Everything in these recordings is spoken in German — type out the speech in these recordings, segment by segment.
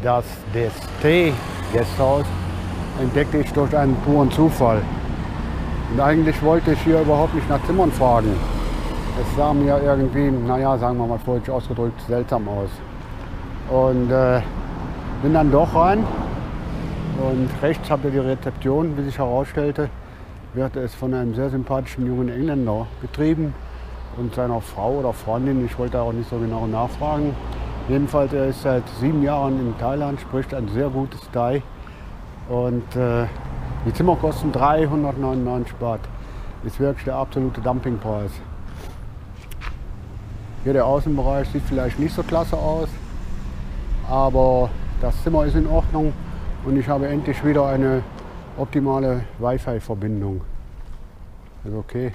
Das DST Gasthaus entdeckte ich durch einen puren Zufall. Und eigentlich wollte ich hier überhaupt nicht nach Zimmern fragen. Es sah mir irgendwie, naja, sagen wir mal vorsichtig ausgedrückt, seltsam aus. Und bin dann doch rein. Und rechts habt ihr die Rezeption, wie sich herausstellte, wird es von einem sehr sympathischen jungen Engländer betrieben und seiner Frau oder Freundin. Ich wollte auch nicht so genau nachfragen. Jedenfalls, er ist seit 7 Jahren in Thailand, spricht ein sehr gutes Thai. Und die Zimmer kosten 399 Baht. Ist wirklich der absolute Dumpingpreis. Hier der Außenbereich sieht vielleicht nicht so klasse aus, aber das Zimmer ist in Ordnung und ich habe endlich wieder eine optimale Wi-Fi-Verbindung. Ist okay.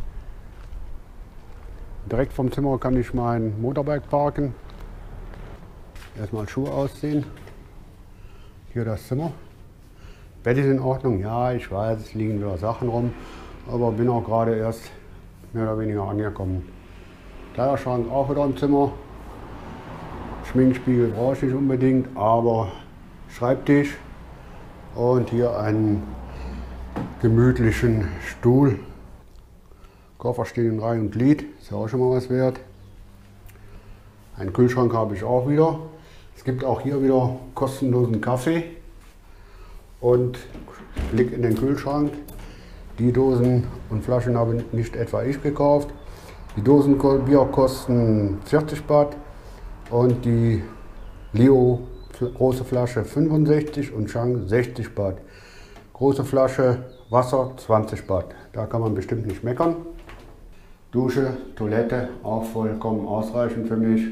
Direkt vom Zimmer kann ich mein Motorbike parken. Erstmal Schuhe ausziehen. Hier das Zimmer. Bett ist in Ordnung, ja, ich weiß, es liegen wieder Sachen rum, aber bin auch gerade erst mehr oder weniger angekommen. Kleiderschrank auch wieder im Zimmer. Schminkspiegel brauche ich nicht unbedingt, aber Schreibtisch und hier einen gemütlichen Stuhl. Koffer stehen in Reihe und Glied, ist ja auch schon mal was wert. Einen Kühlschrank habe ich auch wieder. Es gibt auch hier wieder kostenlosen Kaffee. Und Blick in den Kühlschrank. Die Dosen und Flaschen habe nicht etwa ich gekauft. Die Dosen Bier kosten 40 Baht und die Leo große Flasche 65 und Chang 60 Baht. Große Flasche Wasser 20 Baht. Da kann man bestimmt nicht meckern. Dusche, Toilette auch vollkommen ausreichend für mich.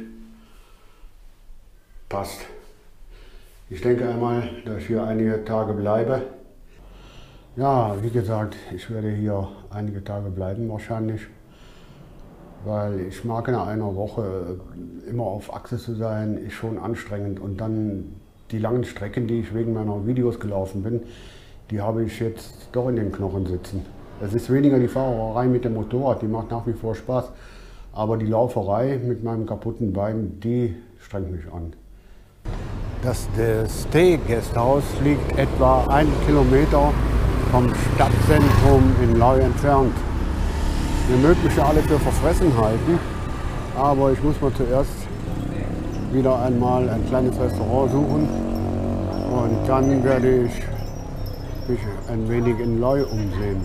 Passt. Ich denke einmal, dass ich hier einige Tage bleibe. Ja, wie gesagt, ich werde hier einige Tage bleiben wahrscheinlich, weil ich mag in einer Woche immer auf Achse zu sein, ist schon anstrengend. Und dann die langen Strecken, die ich wegen meiner Videos gelaufen bin, die habe ich jetzt doch in den Knochen sitzen. Es ist weniger die Fahrerei mit dem Motorrad, die macht nach wie vor Spaß, aber die Lauferei mit meinem kaputten Bein, die strengt mich an. Das Stay Gasthaus liegt etwa 1 Kilometer vom Stadtzentrum in Lae entfernt. Ihr mögt mich ja alle für verfressen halten, aber ich muss mal zuerst wieder einmal ein kleines Restaurant suchen und dann werde ich mich ein wenig in Lae umsehen.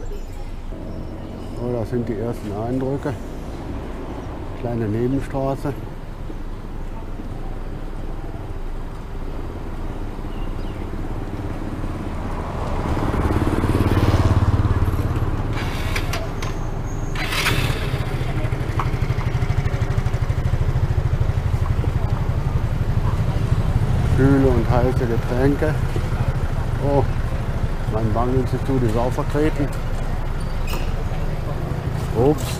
So, das sind die ersten Eindrücke. Kleine Nebenstraße. Kühle und heiße Getränke. Oh, mein Bankinstitut ist auch vertreten. Obst.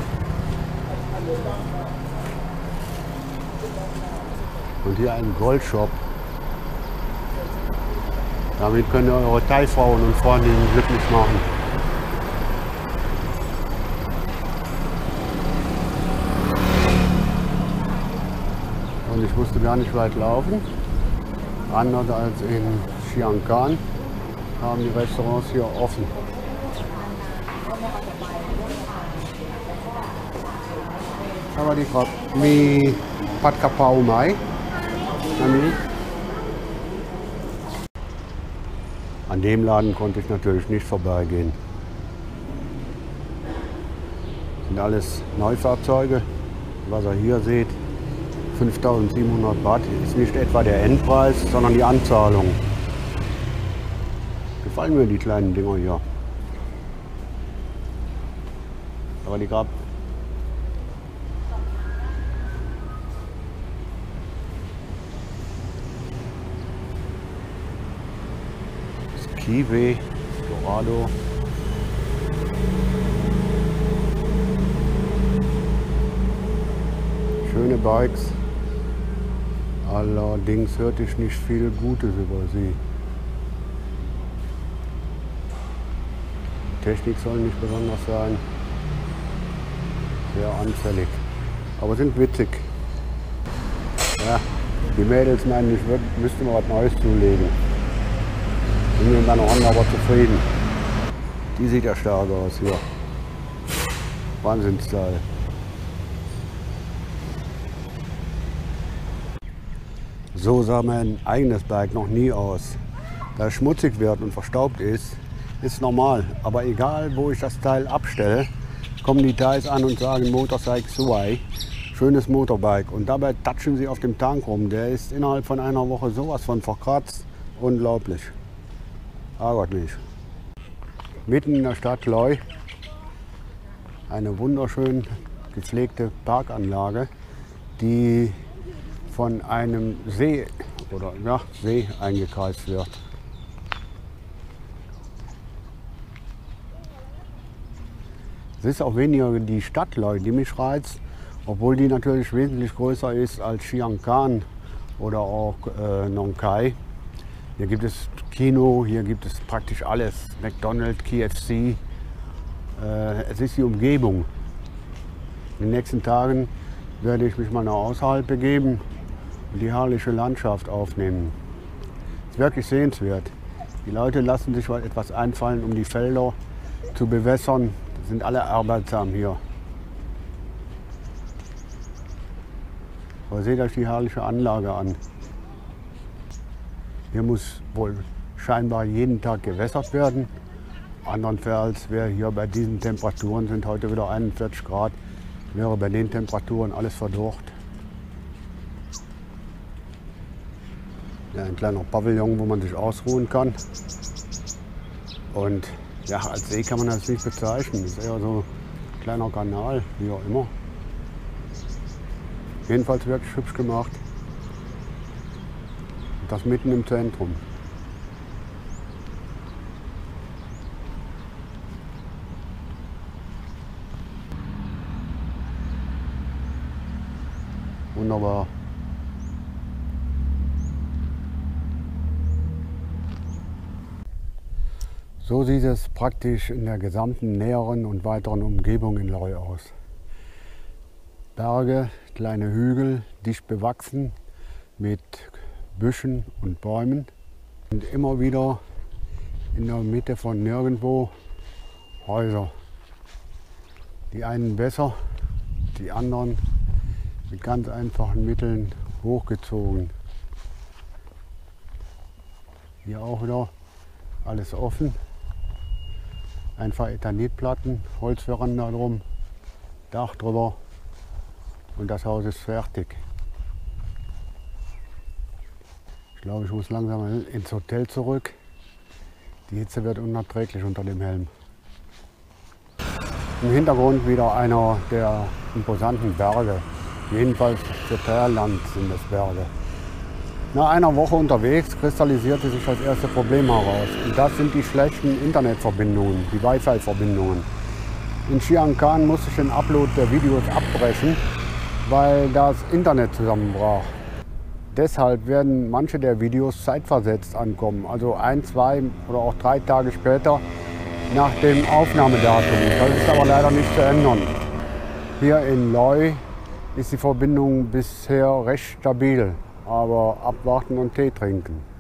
Und hier ein Goldshop. Damit könnt ihr eure Thai-Frauen und Freundinnen glücklich machen. Und ich musste gar nicht weit laufen. Anders als in Chiang Khan haben die Restaurants hier offen. Aber die Krab mi Pad Kapau Mai. An dem Laden konnte ich natürlich nicht vorbeigehen. Das sind alles Neufahrzeuge, was ihr hier seht. 5.700 Baht ist nicht etwa der Endpreis, sondern die Anzahlung. Gefallen mir die kleinen Dinger hier. Aber die Grab. Das Kiwi, Dorado. Schöne Bikes. Allerdings hörte ich nicht viel Gutes über sie. Die Technik soll nicht besonders sein. Sehr anfällig. Aber sind witzig. Ja. Die Mädels meinen, ich müsste mir was Neues zulegen. Bin mit meiner Hand aber zufrieden. Die sieht ja stark aus hier. Wahnsinnsteil. So sah mein eigenes Bike noch nie aus. Da es schmutzig wird und verstaubt ist normal. Aber egal, wo ich das Teil abstelle, kommen die Thais an und sagen Motorcycle Suai, schönes Motorbike. Und dabei touchen sie auf dem Tank rum. Der ist innerhalb von einer Woche sowas von verkratzt. Unglaublich. Ärgert mich. Mitten in der Stadt Loi eine wunderschön gepflegte Parkanlage, die von einem See eingekreist wird. Es ist auch weniger die Stadt Loi, die mich reizt, obwohl die natürlich wesentlich größer ist als Chiang Kham oder auch Nong Khai. Hier gibt es Kino, hier gibt es praktisch alles, McDonald's, KFC. Es ist die Umgebung. In den nächsten Tagen werde ich mich mal nach außerhalb begeben und die herrliche Landschaft aufnehmen. Es ist wirklich sehenswert. Die Leute lassen sich mal etwas einfallen, um die Felder zu bewässern. Sind alle arbeitsam hier. Aber seht euch die herrliche Anlage an. Hier muss wohl scheinbar jeden Tag gewässert werden. Andernfalls wäre hier bei diesen Temperaturen, sind heute wieder 41 Grad, wäre bei den Temperaturen alles verdorrt. Ja, ein kleiner Pavillon, wo man sich ausruhen kann. Und ja, als See kann man das nicht bezeichnen. Das ist eher so ein kleiner Kanal, wie auch immer. Jedenfalls wirklich hübsch gemacht. Und das mitten im Zentrum. Wunderbar. So sieht es praktisch in der gesamten näheren und weiteren Umgebung in Loi aus. Berge, kleine Hügel, dicht bewachsen mit Büschen und Bäumen. Und immer wieder in der Mitte von nirgendwo Häuser. Die einen besser, die anderen mit ganz einfachen Mitteln hochgezogen. Hier auch wieder alles offen. Einfach Ethanitplatten, Holzveranda drum, Dach drüber und das Haus ist fertig. Ich glaube, ich muss langsam ins Hotel zurück. Die Hitze wird unerträglich unter dem Helm. Im Hintergrund wieder einer der imposanten Berge. Jedenfalls für Thailand sind es Berge. Nach einer Woche unterwegs kristallisierte sich das erste Problem heraus. Und das sind die schlechten Internetverbindungen, die Wi-Fi-Verbindungen. In Chiang Kham musste ich den Upload der Videos abbrechen, weil das Internet zusammenbrach. Deshalb werden manche der Videos zeitversetzt ankommen, also 1, 2 oder auch 3 Tage später nach dem Aufnahmedatum. Das ist aber leider nicht zu ändern. Hier in Loi ist die Verbindung bisher recht stabil. Aber abwarten und Tee trinken.